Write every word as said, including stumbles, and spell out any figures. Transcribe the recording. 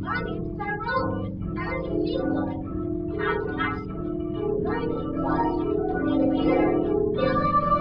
It's a road. And illegal. Not massive. Not because we live here.